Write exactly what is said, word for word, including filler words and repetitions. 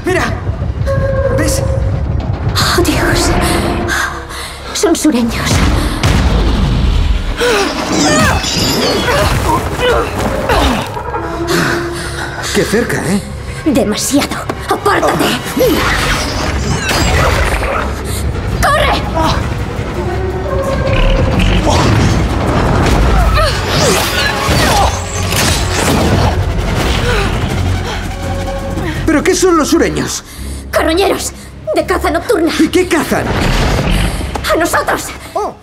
¡Mira! ¿Ves? ¡Oh, Dios! Son sureños. ¡Qué cerca, eh! Demasiado. ¡Apártate! ¡Corre! ¿Pero qué son los sureños? ¡Carroñeros! ¡De caza nocturna! ¿Y qué cazan? ¡A nosotros! ¡Oh!